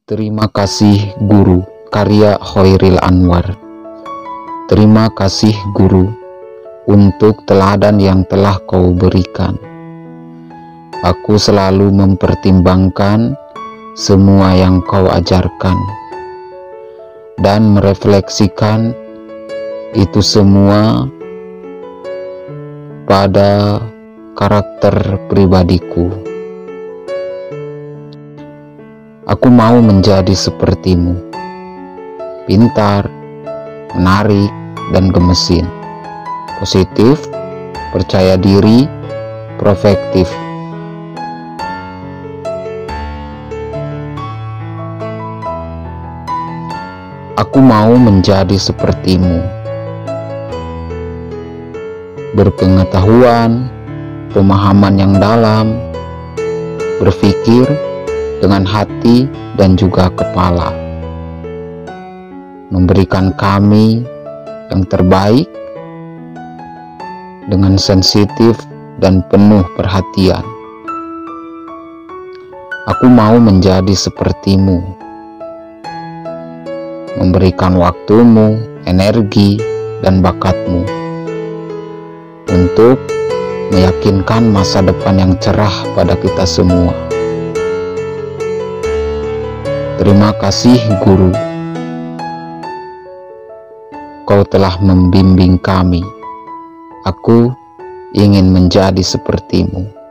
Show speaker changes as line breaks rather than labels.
Terima kasih Guru, karya Khairil Anwar. Terima kasih Guru untuk teladan yang telah Kau berikan. Aku selalu mempertimbangkan semua yang Kau ajarkan dan merefleksikan itu semua pada karakter pribadiku. Aku mau menjadi sepertimu, pintar, menarik, dan gemesin, positif, percaya diri, proaktif. Aku mau menjadi sepertimu, berpengetahuan, pemahaman yang dalam, berpikir dengan hati dan juga kepala, memberikan kami yang terbaik dengan sensitif dan penuh perhatian. Aku mau menjadi sepertimu, memberikan waktumu, energi, dan bakatmu untuk meyakinkan masa depan yang cerah pada kita semua. Terima kasih Guru, Kau telah membimbing kami. Aku ingin menjadi sepertimu.